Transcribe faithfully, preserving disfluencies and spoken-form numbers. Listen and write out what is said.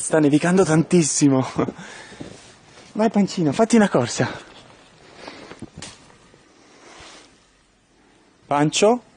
Sta nevicando tantissimo. Vai Pancino, fatti una corsa. Pancio?